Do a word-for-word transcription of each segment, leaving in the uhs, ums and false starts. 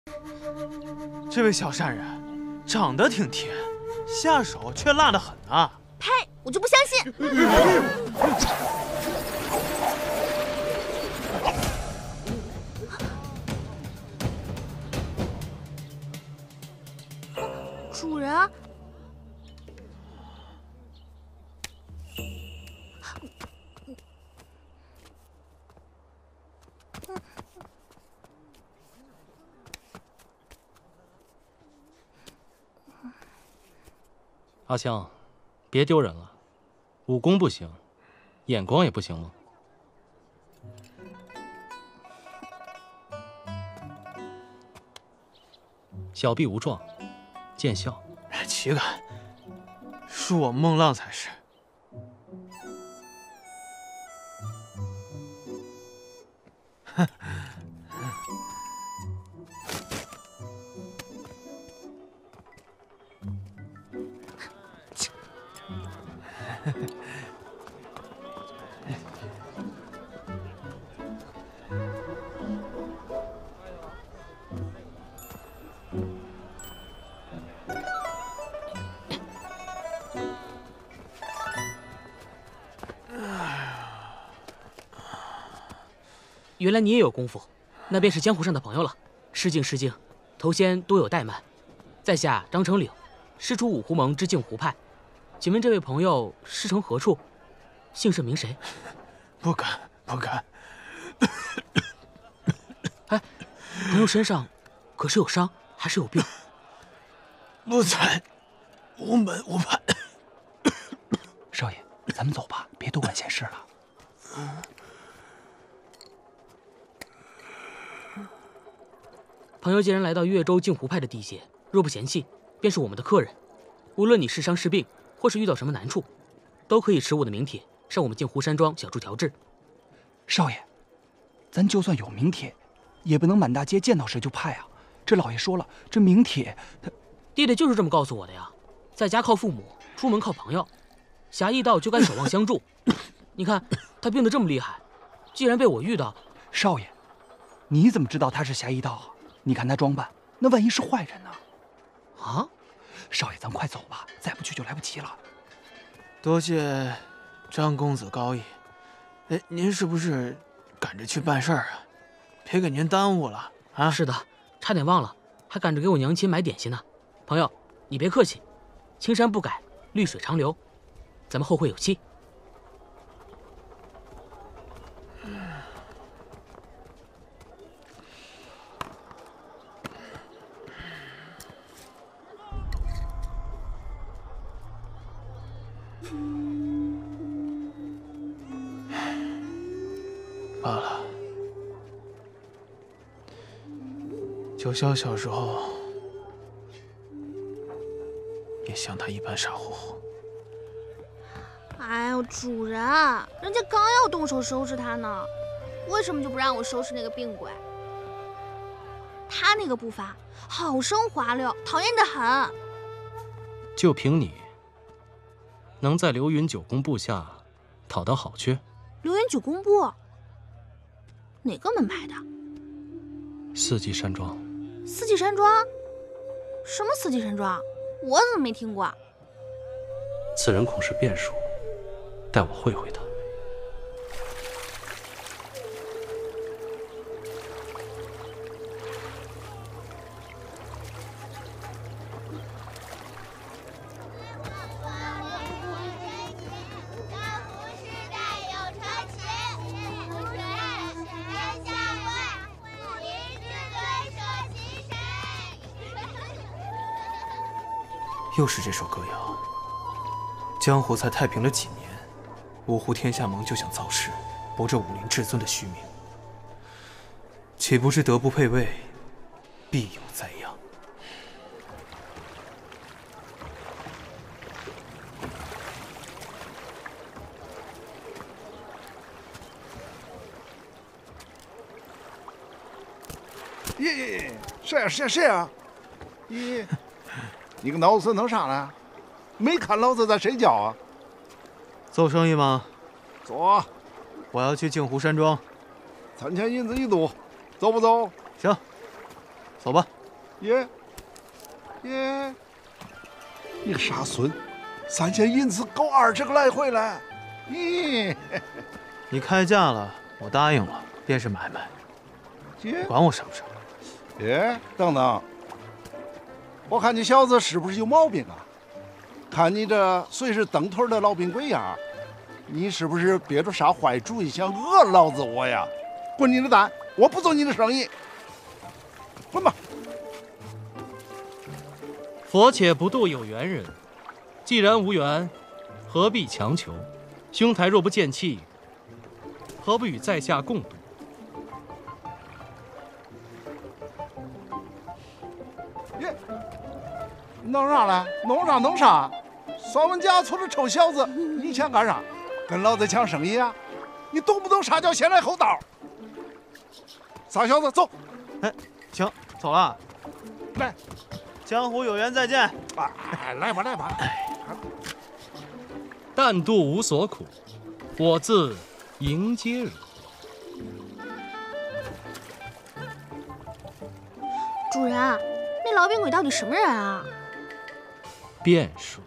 这位小善人，长得挺甜，下手却辣得很啊！ 呸！我就不相信。主人。 阿香，别丢人了，武功不行，眼光也不行吗？小臂无状，见笑。 岂敢！恕我孟浪才是。哼。 原来你也有功夫，那便是江湖上的朋友了。失敬失敬，头先多有怠慢。在下张成岭，师出五湖盟之镜湖派。请问这位朋友师从何处？姓甚名谁？ 不敢，不敢。 哎，朋友身上可是有伤，还是有病？ 奴才无门无派。 少爷，咱们走吧，别多管闲事了。嗯朋友既然来到越州镜湖派的地界，若不嫌弃，便是我们的客人。无论你是伤是病，或是遇到什么难处，都可以持我的名帖上我们镜湖山庄小处调治。 少爷，咱就算有名帖，也不能满大街见到谁就派啊！这老爷说了，这名帖他…… 弟弟就是这么告诉我的呀。在家靠父母，出门靠朋友，侠义道就该守望相助。你看他病得这么厉害，既然被我遇到， 少爷，你怎么知道他是侠义道啊？ 你看他装扮，那万一是坏人呢？ 啊， 少爷，咱快走吧，再不去就来不及了。 多谢张公子高义。哎，您是不是赶着去办事儿啊？别给您耽误了啊！ 是的，差点忘了，还赶着给我娘亲买点心呢。朋友，你别客气，青山不改，绿水长流，咱们后会有期。 罢了，九霄小时候也像他一般傻乎乎。 哎呦，主人，人家刚要动手收拾他呢，为什么就不让我收拾那个病鬼？他那个步伐好生滑溜，讨厌的很。 就凭你，能在流云九宫部下讨得好缺？ 流云九宫部。 哪个门派的？ 四季山庄。 四季山庄？什么四季山庄？我怎么没听过？ 此人恐是变数，待我会会他。 又是这首歌谣。江湖才太平了几年，五湖天下盟就想造势，博这武林至尊的虚名，岂不知德不配位，必有灾殃。 耶耶耶！是呀是呀是呀！咦，你个老子能啥呢？没看老子在睡觉啊？ 做生意吗？ 做。 我要去镜湖山庄。 三千银子一度，走不走？ 行。 走吧。 爷，爷，你个傻孙，三千银子够二十个来回了。咦， 你开价了，我答应了，便是买卖。 爷， 管我少不少。 爷，等等，我看你小子是不是有毛病啊？看你这随时蹬腿的老病鬼样，你是不是憋着啥坏主意想讹老子我呀？滚你的蛋！我不做你的生意，滚吧！ 佛且不渡有缘人，既然无缘，何必强求？兄台若不见气，何不与在下共度？ 耶，弄啥嘞？弄啥弄啥？算文家族的臭小子，你想干啥？跟老子抢生意啊？你懂不懂啥叫先来后到？傻小子，走！ 哎，行，走了。 来， 江湖有缘，再见。 哎，来吧，来吧。 但渡无所苦，我自迎接汝。 主人，那老病鬼到底什么人啊？ 变数。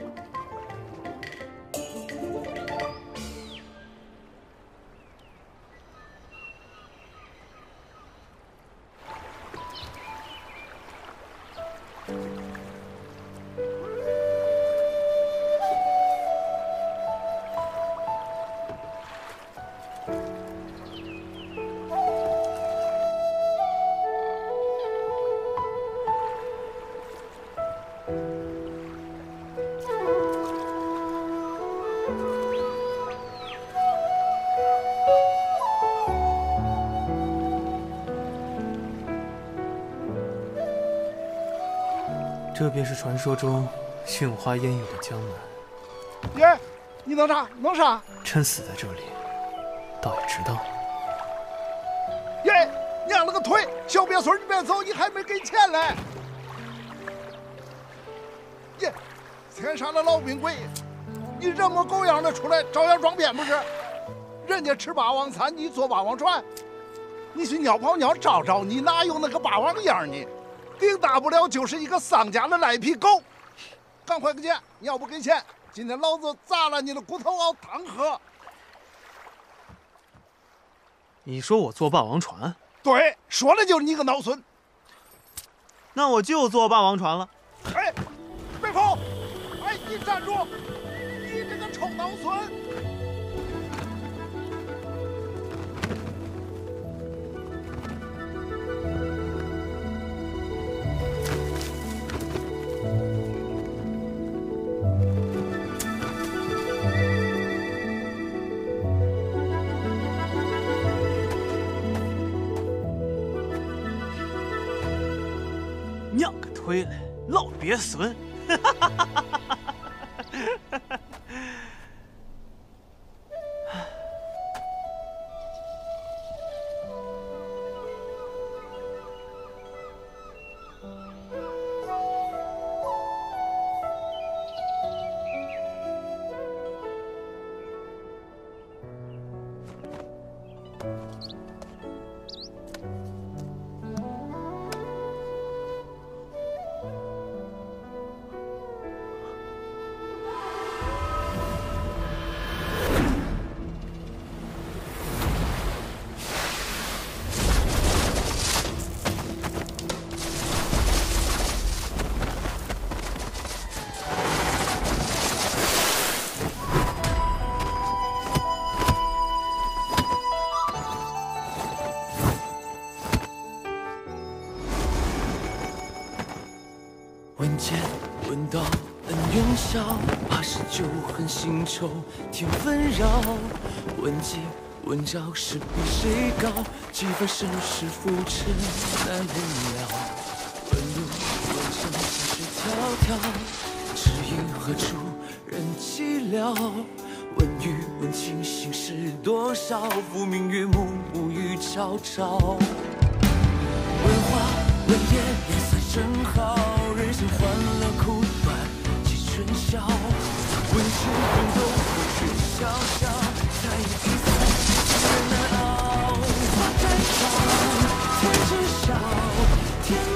这便是传说中杏花烟雨的江南。 爷，你弄啥？弄啥？ 真死在这里，倒也值当。 爷，娘了个腿！小鳖孙，你别走，你还没给钱嘞！爷，天杀的老病鬼！你人模狗样的出来，照样装骗不是？人家吃霸王餐，你坐霸王船，你去尿泡尿照照，你哪有那个霸王的样呢？顶大不了就是一个丧家的赖皮狗，赶快给钱！你要不给钱，今天老子砸了你的骨头熬汤喝！ 你说我坐霸王船？ 对，说的就是你个孬孙！ 那我就坐霸王船了。 哎，别跑！哎，你站住！你这个臭孬孙！ 娘个推嘞，老鳖孙！ 闻剑闻道恩怨消，怕是旧恨新仇添纷扰。问计问招是比谁高？几番生死浮沉难人了。问路问声山水迢迢，只因何处人寂寥？问雨问情心事多少？浮名月暮暮雨朝朝。问花问叶颜色正好。人生欢乐苦短几春宵，问世问斗何须潇潇，才艺比赛人难熬。花开放，天知晓，天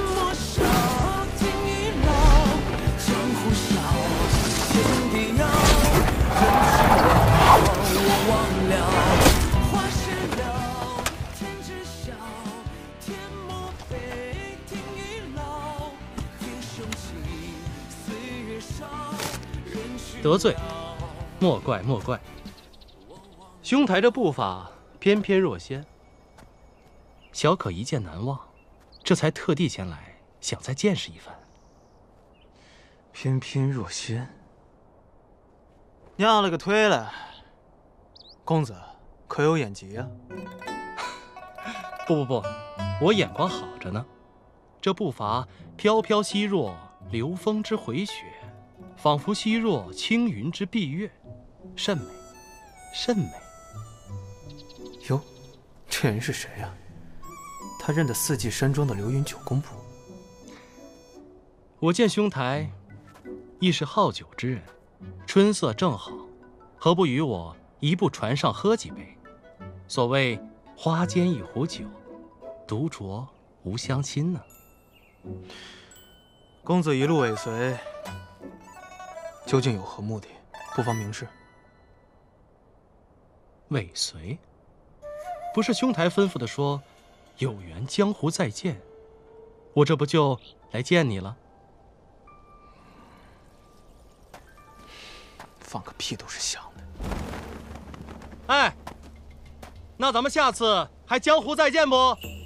得罪，莫怪莫怪。兄台这步伐翩翩若仙，小可一见难忘，这才特地前来，想再见识一番。 翩翩若仙，娘了个腿了！公子可有眼疾啊？ 不不不，我眼光好着呢。这步伐飘飘兮若流风之回雪，仿佛兮若青云之蔽月，甚美，甚美。 哟，这人是谁呀？他认得四季山庄的流云九公不？ 我见兄台亦是好酒之人，春色正好，何不与我一步船上喝几杯？所谓花间一壶酒，独酌无相亲呢。 公子一路尾随，究竟有何目的？不妨明示。 尾随？不是兄台吩咐的说，有缘江湖再见，我这不就来见你了？ 放个屁都是响的。 哎，那咱们下次还江湖再见不？